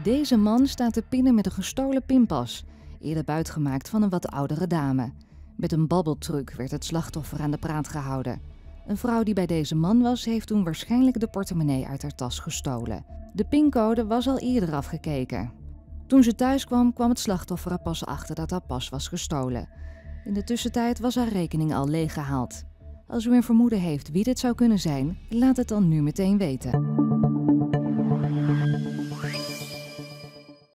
Deze man staat te pinnen met een gestolen pinpas, eerder buitgemaakt van een wat oudere dame. Met een babbeltruc werd het slachtoffer aan de praat gehouden. Een vrouw die bij deze man was, heeft toen waarschijnlijk de portemonnee uit haar tas gestolen. De pincode was al eerder afgekeken. Toen ze thuis kwam, kwam het slachtoffer er pas achter dat haar pas was gestolen. In de tussentijd was haar rekening al leeggehaald. Als u een vermoeden heeft wie dit zou kunnen zijn, laat het dan nu meteen weten.